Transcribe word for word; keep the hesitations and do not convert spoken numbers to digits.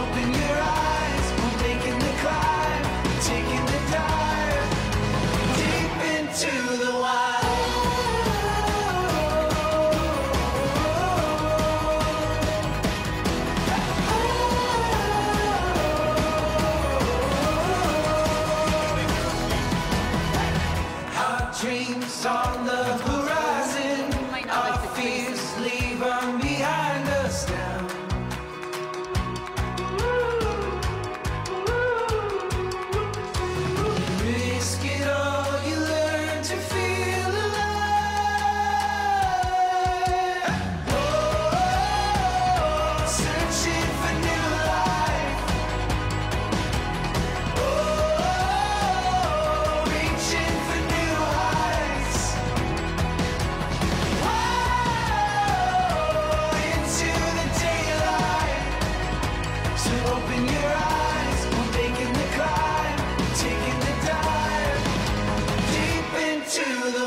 open your eyes, we're making the climb, taking the dive, deep into the wild. Our dreams on the horizon, our fears leave them behind us now. Risk it all, you learn to feel alive. Oh, searching for new life. Oh, reaching for new heights. Oh, into the daylight. So open your eyes, we're making the climb, taking the dive, deep into the